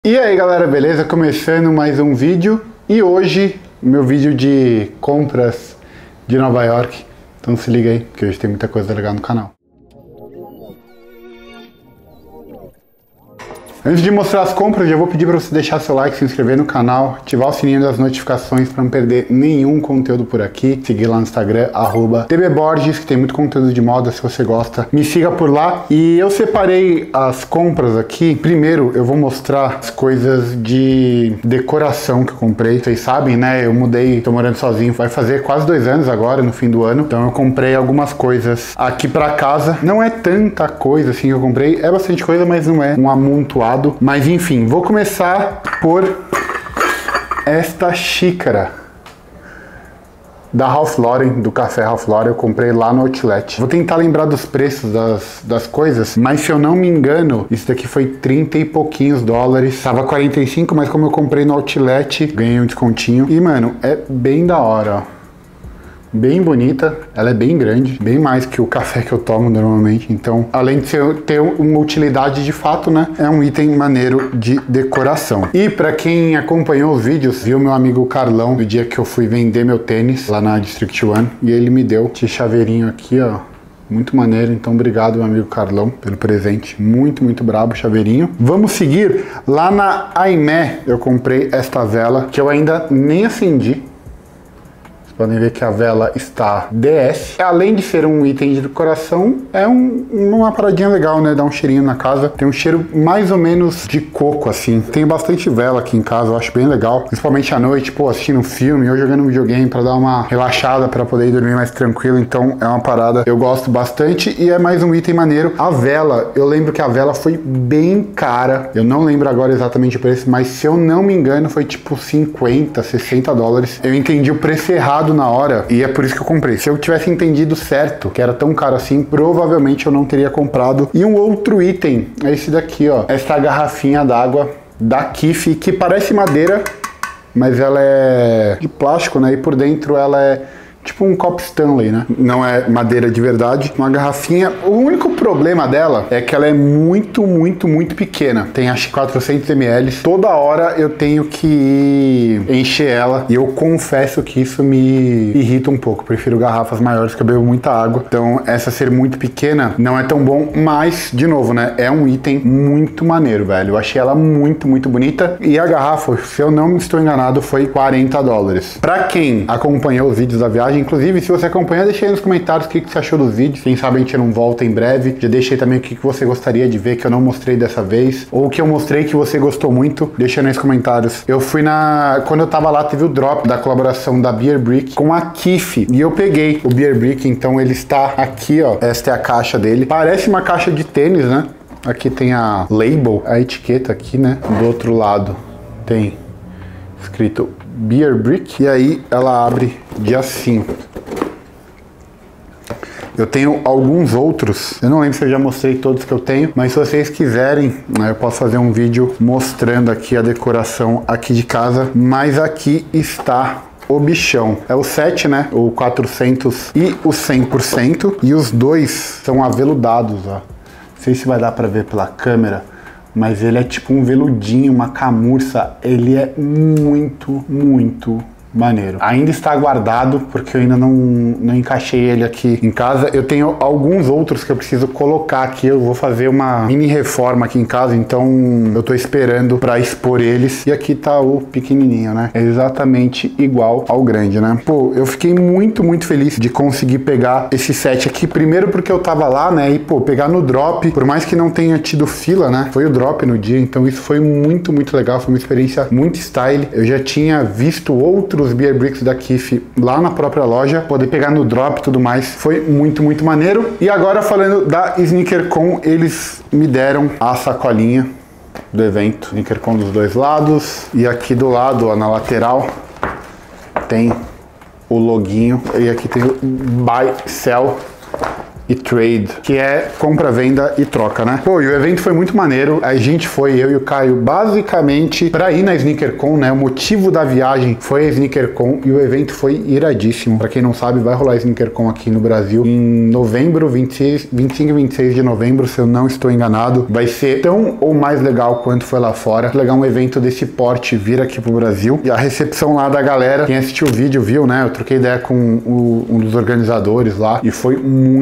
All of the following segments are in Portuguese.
E aí galera, beleza? Começando mais um vídeo e hoje meu vídeo de compras de Nova York. Então se liga aí, que hoje tem muita coisa legal no canal. Antes de mostrar as compras, já vou pedir para você deixar seu like, se inscrever no canal, ativar o sininho das notificações para não perder nenhum conteúdo por aqui. Seguir lá no Instagram, @tbborges, que tem muito conteúdo de moda, se você gosta. Me siga por lá. E eu separei as compras aqui. Primeiro, eu vou mostrar as coisas de decoração que eu comprei. Vocês sabem, né? Eu mudei, tô morando sozinho, vai fazer quase 2 anos agora, no fim do ano. Então eu comprei algumas coisas aqui para casa. Não é tanta coisa assim que eu comprei, é bastante coisa, mas não é um amontoado. Mas enfim, vou começar por esta xícara da Ralph Lauren, do café Ralph Lauren. Eu comprei lá no Outlet. Vou tentar lembrar dos preços das coisas, mas se eu não me engano, isso daqui foi 30 e pouquinhos dólares. Tava 45, mas como eu comprei no Outlet, ganhei um descontinho. E mano, é bem da hora, ó. Bem bonita, ela é bem grande, bem mais que o café que eu tomo normalmente. Então, além de ter uma utilidade de fato, né, é um item maneiro de decoração. E para quem acompanhou os vídeos, viu meu amigo Carlão, no dia que eu fui vender meu tênis lá na District One, e ele me deu esse chaveirinho aqui, ó. Muito maneiro, então obrigado meu amigo Carlão pelo presente, muito brabo chaveirinho. Vamos seguir, lá na Aimé eu comprei esta vela, que eu ainda nem acendi. Podem ver que a vela está DS. Além de ser um item de decoração, é uma paradinha legal, né? Dá um cheirinho na casa. Tem um cheiro mais ou menos de coco, assim. Tem bastante vela aqui em casa, eu acho bem legal. Principalmente à noite, pô, assistindo um filme ou jogando um videogame pra dar uma relaxada, pra poder ir dormir mais tranquilo. Então é uma parada, eu gosto bastante e é mais um item maneiro. A vela, eu lembro que a vela foi bem cara. Eu não lembro agora exatamente o preço, mas se eu não me engano foi tipo 50, 60 dólares. Eu entendi o preço errado na hora e é por isso que eu comprei. Se eu tivesse entendido certo, que era tão caro assim, provavelmente eu não teria comprado. E um outro item é esse daqui, ó. Essa garrafinha d'água da Kif, que parece madeira, mas ela é de plástico, né? E por dentro ela é tipo um copo Stanley, né? Não é madeira de verdade. Uma garrafinha. O único problema dela é que ela é muito pequena. Tem acho que 400 ml. Toda hora eu tenho que encher ela. E eu confesso que isso me irrita um pouco. Prefiro garrafas maiores, que eu bebo muita água. Então essa ser muito pequena não é tão bom. Mas, de novo, né? É um item muito maneiro, velho. Eu achei ela muito bonita. E a garrafa, se eu não estou enganado, foi 40 dólares. Pra quem acompanhou os vídeos da viagem, inclusive, se você acompanha, deixa aí nos comentários o que você achou dos vídeos. Quem sabe a gente não volta em breve. Já deixei também o que você gostaria de ver que eu não mostrei dessa vez, ou o que eu mostrei que você gostou muito. Deixa aí nos comentários. Eu fui quando eu tava lá, teve o drop da colaboração da Beer Brick com a Kif, e eu peguei o Beer Brick, então ele está aqui, ó. Esta é a caixa dele. Parece uma caixa de tênis, né? Aqui tem a label, a etiqueta aqui, né? Do outro lado tem escrito Beer Brick, e aí ela abre de assim. Eu tenho alguns outros, eu não lembro se eu já mostrei todos que eu tenho, mas se vocês quiserem, né, eu posso fazer um vídeo mostrando aqui a decoração aqui de casa. Mas aqui está o bichão. É o 7, né? O 400 e o 100%. E os dois são aveludados, ó. Não sei se vai dar pra ver pela câmera, mas ele é tipo um veludinho, uma camurça. Ele é muito maneiro. Ainda está guardado, porque eu ainda não encaixei ele aqui em casa. Eu tenho alguns outros que eu preciso colocar aqui. Eu vou fazer uma mini reforma aqui em casa, então eu tô esperando para expor eles. E aqui tá o pequenininho, né? É exatamente igual ao grande, né? Pô, eu fiquei muito feliz de conseguir pegar esse set aqui. Primeiro porque eu tava lá, né? E, pô, pegar no drop, por mais que não tenha tido fila, né? Foi o drop no dia, então isso foi muito legal. Foi uma experiência muito style. Eu já tinha visto outros Beer Bricks da Kif lá na própria loja, poder pegar no drop e tudo mais, foi muito maneiro. E agora falando da SneakerCon, eles me deram a sacolinha do evento, SneakerCon dos dois lados, e aqui do lado, ó, na lateral, tem o loginho, e aqui tem o Buy, Sell e trade, que é compra, venda e troca, né? Pô, e o evento foi muito maneiro. A gente foi, eu e o Caio, basicamente pra ir na SneakerCon, né? O motivo da viagem foi a SneakerCon e o evento foi iradíssimo. Pra quem não sabe, vai rolar a SneakerCon aqui no Brasil em novembro, 25 e 26 de novembro, se eu não estou enganado. Vai ser tão ou mais legal quanto foi lá fora. Legal um evento desse porte vir aqui pro Brasil. E a recepção lá da galera, quem assistiu o vídeo viu, né? Eu troquei ideia com um dos organizadores lá e foi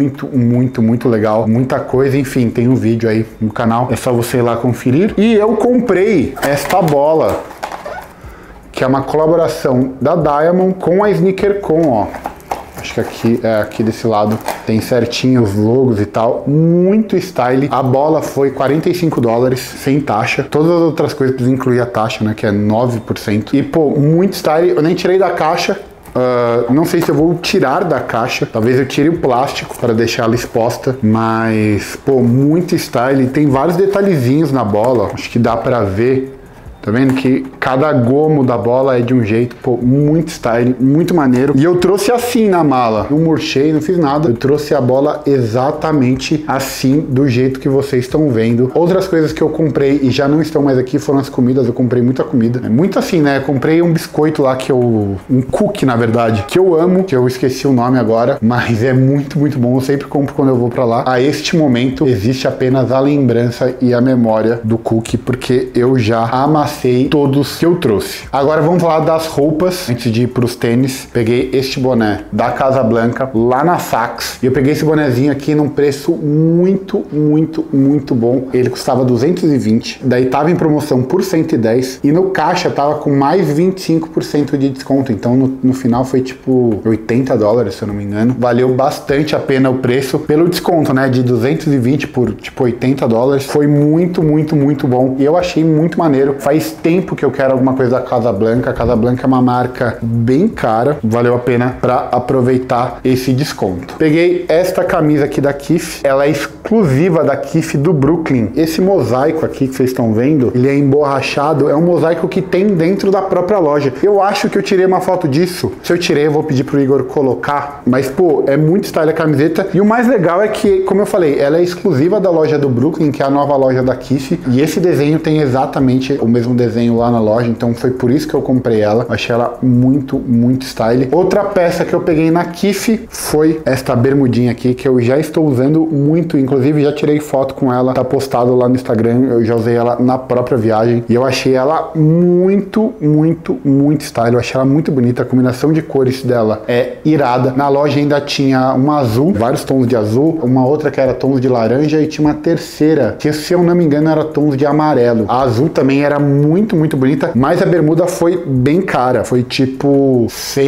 muito legal. Muita coisa, enfim, tem um vídeo aí no canal. É só você ir lá conferir. E eu comprei esta bola, que é uma colaboração da Diamond com a SneakerCon, ó. Acho que aqui desse lado tem certinho os logos e tal. Muito style. A bola foi $45 sem taxa. Todas as outras coisas precisam incluir a taxa, né? Que é 9%. E, pô, muito style. Eu nem tirei da caixa. Não sei se eu vou tirar da caixa. Talvez eu tire o plástico para deixar ela exposta. Mas, pô, muito style. Tem vários detalhezinhos na bola. Acho que dá pra ver. Tá vendo que cada gomo da bola é de um jeito, pô, muito style, muito maneiro. E eu trouxe assim na mala, não murchei, não fiz nada. Eu trouxe a bola exatamente assim, do jeito que vocês estão vendo. Outras coisas que eu comprei e já não estão mais aqui foram as comidas. Eu comprei muita comida. É muito assim, né? Eu comprei um biscoito lá um cookie, na verdade, que eu amo, que eu esqueci o nome agora, mas é muito bom. Eu sempre compro quando eu vou pra lá. A este momento existe apenas a lembrança e a memória do cookie, porque eu já amassei todos que eu trouxe. Agora vamos falar das roupas. Antes de ir para os tênis, peguei este boné da Casablanca lá na Saks. E eu peguei esse bonezinho aqui num preço muito bom. Ele custava 220. Daí tava em promoção por 110. E no caixa tava com mais 25% de desconto. Então no final foi tipo $80, se eu não me engano. Valeu bastante a pena o preço pelo desconto, né? De 220 por tipo $80. Foi muito bom. E eu achei muito maneiro. Faz tempo que eu quero alguma coisa da Casablanca. A Casablanca é uma marca bem cara, valeu a pena para aproveitar esse desconto. Peguei esta camisa aqui da Kith, ela é exclusiva da Kith do Brooklyn. Esse mosaico aqui que vocês estão vendo, ele é emborrachado, é um mosaico que tem dentro da própria loja. Eu acho que eu tirei uma foto disso. Se eu tirei, eu vou pedir pro Igor colocar, mas pô, é muito style a camiseta. E o mais legal é que, como eu falei, ela é exclusiva da loja do Brooklyn, que é a nova loja da Kith, e esse desenho tem exatamente o mesmo desenho lá na loja, então foi por isso que eu comprei ela. Achei ela muito style. Outra peça que eu peguei na Kith foi esta bermudinha aqui, que eu já estou usando muito, inclusive já tirei foto com ela, tá postado lá no Instagram, eu já usei ela na própria viagem, e eu achei ela muito style, eu achei ela muito bonita, a combinação de cores dela é irada. Na loja ainda tinha uma azul, vários tons de azul, uma outra que era tons de laranja, e tinha uma terceira, que se eu não me engano era tons de amarelo. A azul também era muito bonita, mas a bermuda foi bem cara, foi tipo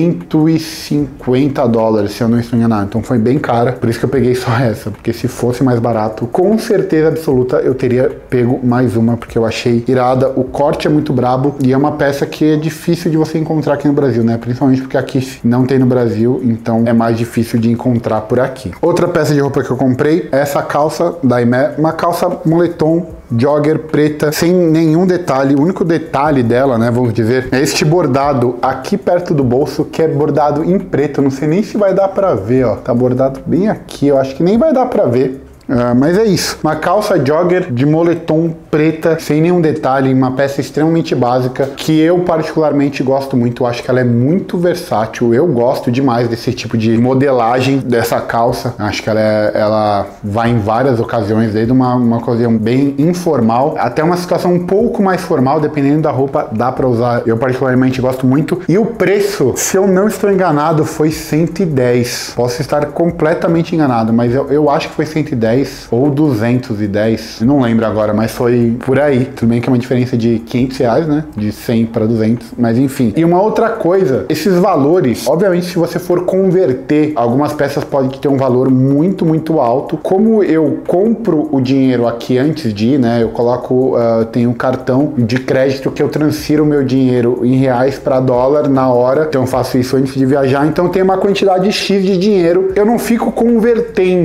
$150, se eu não estou enganado, então foi bem cara, por isso que eu peguei só essa, porque se fosse mais barato, com certeza absoluta eu teria pego mais uma, porque eu achei irada, o corte é muito brabo, e é uma peça que é difícil de você encontrar aqui no Brasil, né, principalmente porque aqui não tem no Brasil, então é mais difícil de encontrar por aqui. Outra peça de roupa que eu comprei é essa calça da Imé, uma calça moletom jogger preta, sem nenhum detalhe. O único detalhe dela, né, vamos dizer, é este bordado aqui perto do bolso, que é bordado em preto. Não sei nem se vai dar pra ver, ó. Tá bordado bem aqui, eu acho que nem vai dar pra ver. Mas é isso, uma calça jogger de moletom preta, sem nenhum detalhe, uma peça extremamente básica, que eu particularmente gosto muito. Eu acho que ela é muito versátil, eu gosto demais desse tipo de modelagem dessa calça. Acho que ela vai em várias ocasiões, desde uma ocasião bem informal até uma situação um pouco mais formal, dependendo da roupa, dá pra usar. Eu particularmente gosto muito. E o preço, se eu não estou enganado, foi 110. Posso estar completamente enganado, mas eu acho que foi 110 ou 210, eu não lembro agora, mas foi por aí. Tudo bem que é uma diferença de R$500, né? De 100 para 200, mas enfim. E uma outra coisa, esses valores, obviamente se você for converter, algumas peças podem ter um valor muito alto. Como eu compro o dinheiro aqui antes de ir, né? Eu coloco, tenho um cartão de crédito que eu transfiro o meu dinheiro em reais para dólar na hora, então eu faço isso antes de viajar, então tem uma quantidade X de dinheiro, eu não fico convertendo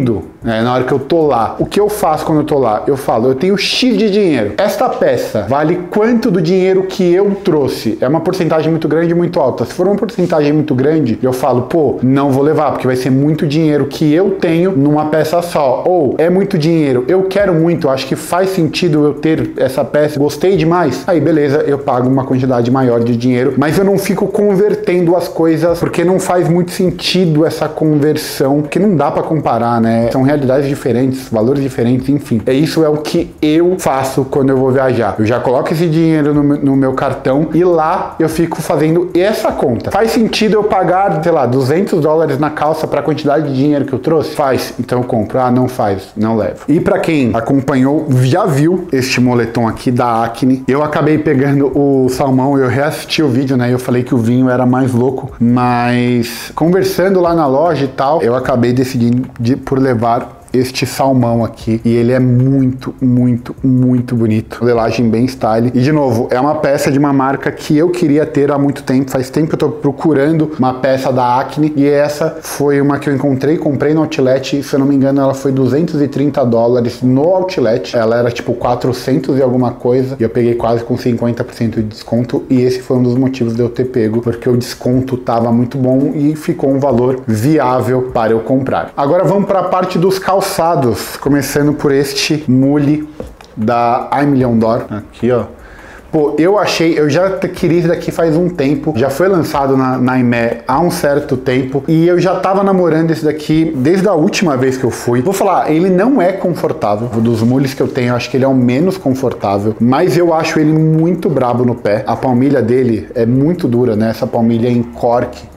Na hora que eu tô lá. O que eu faço quando eu tô lá? Eu falo, eu tenho X de dinheiro. Esta peça vale quanto do dinheiro que eu trouxe? É uma porcentagem muito grande e muito alta. Se for uma porcentagem muito grande, eu falo, pô, não vou levar, porque vai ser muito dinheiro que eu tenho numa peça só. Ou é muito dinheiro, eu quero muito, acho que faz sentido eu ter essa peça, gostei demais. Aí beleza, eu pago uma quantidade maior de dinheiro, mas eu não fico convertendo as coisas, porque não faz muito sentido essa conversão, porque não dá pra comparar, né? São realidades diferentes, valores diferentes, enfim. Isso é o que eu faço quando eu vou viajar. Eu já coloco esse dinheiro no meu cartão e lá eu fico fazendo essa conta. Faz sentido eu pagar, sei lá, $200 na calça para a quantidade de dinheiro que eu trouxe? Faz, então eu compro. Ah, não faz, não levo. E para quem acompanhou, já viu este moletom aqui da Acne. Eu acabei pegando o salmão, eu reassisti o vídeo, né? Eu falei que o vinho era mais louco, mas conversando lá na loja e tal, eu acabei decidindo por levar este salmão aqui, e ele é muito, muito, muito bonito. Modelagem bem style. E de novo, é uma peça de uma marca que eu queria ter há muito tempo. Faz tempo que eu tô procurando uma peça da Acne, e essa foi uma que eu encontrei, comprei no Outlet, se eu não me engano ela foi $230 no Outlet. Ela era tipo 400 e alguma coisa, e eu peguei quase com 50% de desconto, e esse foi um dos motivos de eu ter pego, porque o desconto tava muito bom e ficou um valor viável para eu comprar. Agora vamos para a parte dos calçados, começando por este mule da I Million Door, aqui ó. Pô, eu já queria isso daqui faz um tempo, já foi lançado na IME há um certo tempo, e eu já tava namorando esse daqui desde a última vez que eu fui. Vou falar, ele não é confortável, dos mules que eu tenho, eu acho que ele é o menos confortável, mas eu acho ele muito brabo no pé. A palmilha dele é muito dura, né? Essa palmilha é em cork.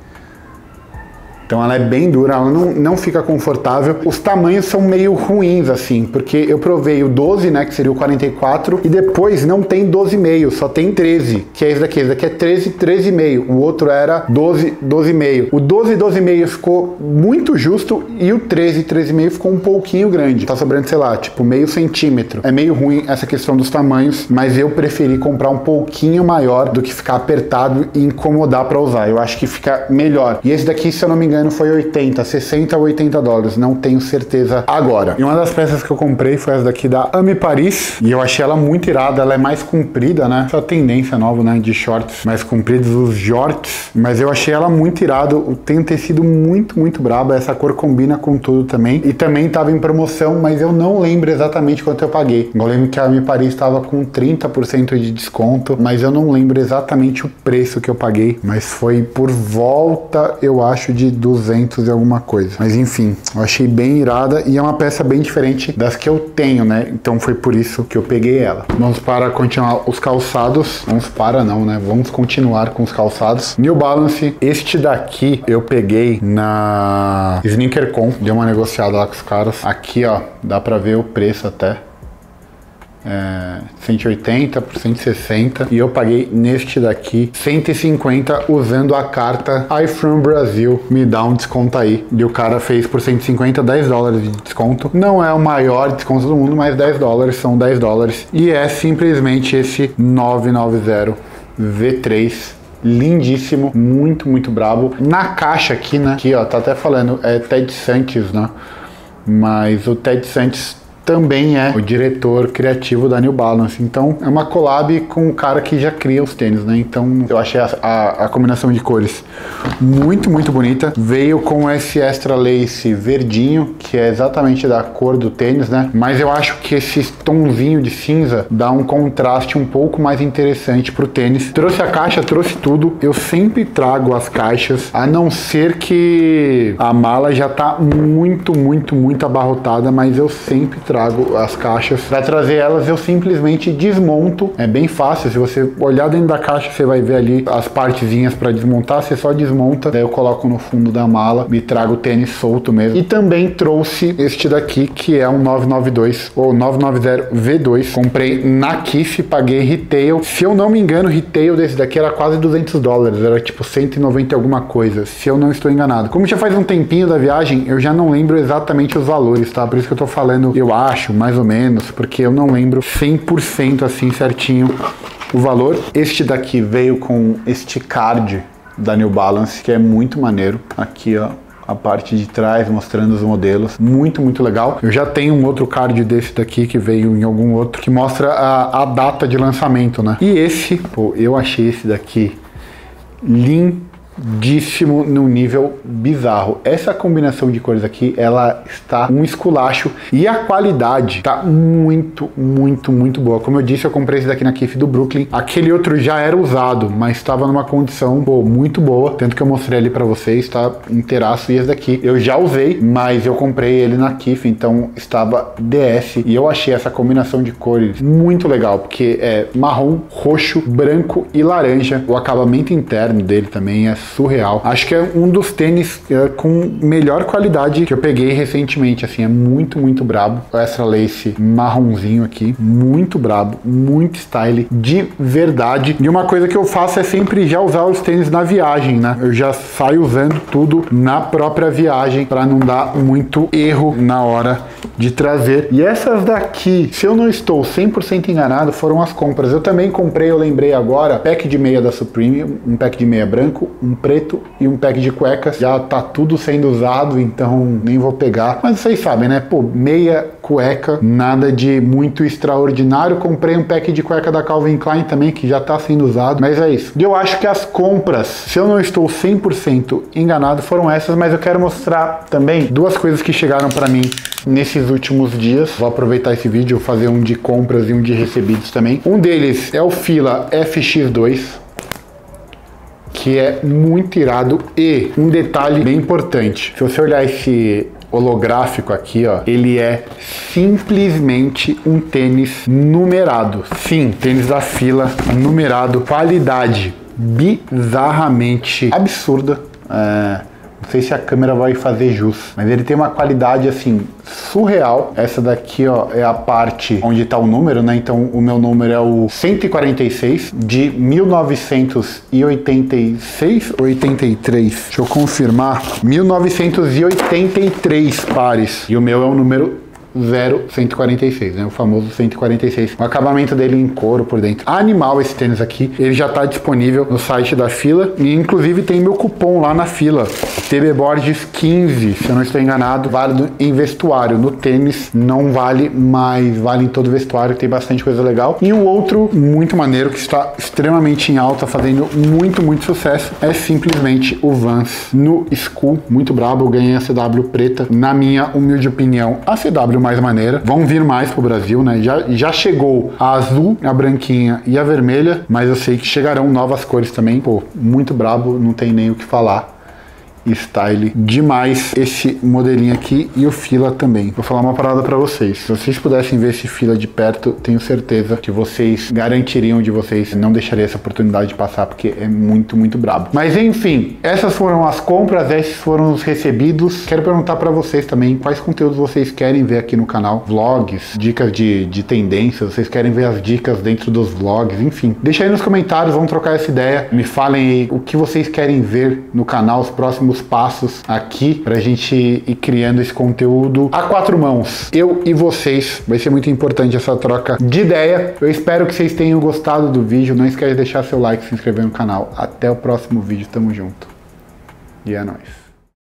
Então ela é bem dura, ela não fica confortável. Os tamanhos são meio ruins, assim, porque eu provei o 12, né, que seria o 44, e depois não tem 12,5, só tem 13, que é esse daqui. Esse daqui é 13, 13,5. O outro era 12, 12,5. O 12, 12,5 ficou muito justo, e o 13, 13,5 ficou um pouquinho grande. Tá sobrando, sei lá, tipo meio centímetro. É meio ruim essa questão dos tamanhos, mas eu preferi comprar um pouquinho maior do que ficar apertado e incomodar pra usar. Eu acho que fica melhor. E esse daqui, se eu não me engano, foi 60 ou $80, não tenho certeza agora. E uma das peças que eu comprei foi essa daqui da Ami Paris, e eu achei ela muito irada. Ela é mais comprida, né? Essa tendência nova, né, de shorts mais compridos, os jorts, mas eu achei ela muito irada. Tem um tecido muito, muito braba. Essa cor combina com tudo também, e também tava em promoção, mas eu não lembro exatamente quanto eu paguei. Eu lembro que a Ami Paris estava com 30% de desconto, mas eu não lembro exatamente o preço que eu paguei, mas foi por volta, eu acho, de 200 e alguma coisa. Mas enfim, eu achei bem irada, e é uma peça bem diferente das que eu tenho, né? Então foi por isso que eu peguei ela. Vamos para continuar os calçados. Vamos continuar com os calçados. New Balance, este daqui eu peguei na SneakerCon, dei uma negociada lá com os caras. Aqui ó, dá pra ver o preço até. 180 por 160, e eu paguei neste daqui 150 usando a carta I From Brazil, me dá um desconto aí. E o cara fez por 150, $10 de desconto. Não é o maior desconto do mundo, mas $10 são $10, e é simplesmente esse 990 V3. Lindíssimo, muito, muito brabo. Na caixa aqui, né? Aqui, ó, tá até falando, é Ted Santos, né? Mas o Ted Santos também é o diretor criativo da New Balance. Então é uma collab com o cara que já cria os tênis, né? Então eu achei a combinação de cores muito, muito bonita. Veio com esse extra lace verdinho, que é exatamente da cor do tênis, né? Mas eu acho que esse tonzinho de cinza dá um contraste um pouco mais interessante pro tênis. Trouxe a caixa, trouxe tudo. Eu sempre trago as caixas, a não ser que a mala já tá muito, muito, muito abarrotada, mas eu sempre trago as caixas. Para trazer elas, eu simplesmente desmonto. É bem fácil, se você olhar dentro da caixa, você vai ver ali as partezinhas para desmontar. Você só desmonta, daí eu coloco no fundo da mala e trago o tênis solto mesmo. E também trouxe este daqui, que é um 992 ou 990 V2. Comprei na Kif, paguei retail. Se eu não me engano, retail desse daqui era quase $200, era tipo 190 alguma coisa, se eu não estou enganado. Como já faz um tempinho da viagem, eu já não lembro exatamente os valores, tá? Por isso que eu tô falando, eu acho, mais ou menos, porque eu não lembro 100% assim certinho o valor. Este daqui veio com este card da New Balance, que é muito maneiro. Aqui, ó, a parte de trás mostrando os modelos. Muito, muito legal. Eu já tenho um outro card desse daqui que veio em algum outro, que mostra a data de lançamento, né? E esse, pô, eu achei esse daqui lindíssimo num nível bizarro. Essa combinação de cores aqui, ela está um esculacho e a qualidade tá muito, muito, muito boa. Como eu disse, eu comprei esse daqui na Kif do Brooklyn. Aquele outro já era usado, mas estava numa condição, pô, muito boa. Tanto que eu mostrei ali pra vocês, tá inteiraço. E esse daqui eu já usei, mas eu comprei ele na Kif, então estava DS. E eu achei essa combinação de cores muito legal, porque é marrom, roxo, branco e laranja. O acabamento interno dele também é surreal. Acho que é um dos tênis com melhor qualidade que eu peguei recentemente, assim, é muito, muito brabo. O Extra Lace marronzinho aqui, muito brabo, muito style, de verdade. E uma coisa que eu faço é sempre já usar os tênis na viagem, né? Eu já saio usando tudo na própria viagem para não dar muito erro na hora de trazer. E essas daqui, se eu não estou 100% enganado, foram as compras. Eu também comprei, eu lembrei agora, pack de meia da Supreme, um pack de meia branco, um preto e um pack de cuecas. Já tá tudo sendo usado, então nem vou pegar. Mas vocês sabem, né? Pô, meia, cueca, nada de muito extraordinário. Comprei um pack de cueca da Calvin Klein também, que já tá sendo usado. Mas é isso. E eu acho que as compras, se eu não estou 100% enganado, foram essas. Mas eu quero mostrar também duas coisas que chegaram pra mim nesses últimos dias. Vou aproveitar esse vídeo, fazer um de compras e um de recebidos também. Um deles é o Fila FX2, que é muito irado. E um detalhe bem importante, se você olhar esse holográfico aqui, ó, ele é simplesmente um tênis numerado. Sim, tênis da Fila numerado, qualidade bizarramente absurda. Não sei se a câmera vai fazer jus, mas ele tem uma qualidade assim surreal. Essa daqui, ó, é a parte onde está o número, né? Então o meu número é o 146 de 1986, 83. Deixa eu confirmar. 1983 pares. E o meu é o número 146, né? O famoso 146. O acabamento dele em couro por dentro. Animal esse tênis aqui. Ele já está disponível no site da Fila. E inclusive tem meu cupom lá na Fila. TBBorges15, se eu não estou enganado. Válido em vestuário. No tênis não vale, mas vale em todo vestuário. Tem bastante coisa legal. E um outro muito maneiro que está extremamente em alta, fazendo muito, muito sucesso, é simplesmente o Vans no School. Muito brabo. Eu ganhei a CW preta. Na minha humilde opinião, a CW mais maneira. Vão vir mais pro Brasil, né? Já chegou a azul, a branquinha e a vermelha, mas eu sei que chegarão novas cores também. Pô, muito brabo, não tem nem o que falar. Style demais esse modelinho aqui e o Fila também. Vou falar uma parada pra vocês. Se vocês pudessem ver esse Fila de perto, tenho certeza que vocês garantiriam de vocês, não deixaria essa oportunidade de passar, porque é muito, muito brabo. Mas enfim, essas foram as compras, esses foram os recebidos. Quero perguntar pra vocês também quais conteúdos vocês querem ver aqui no canal. Vlogs, dicas de tendências, vocês querem ver as dicas dentro dos vlogs, enfim. Deixa aí nos comentários, vamos trocar essa ideia. Me falem aí o que vocês querem ver no canal, os próximos passos aqui pra gente ir criando esse conteúdo a quatro mãos, eu e vocês. Vai ser muito importante essa troca de ideia. Eu espero que vocês tenham gostado do vídeo. Não esquece de deixar seu like, se inscrever no canal. Até o próximo vídeo, tamo junto e é nóis.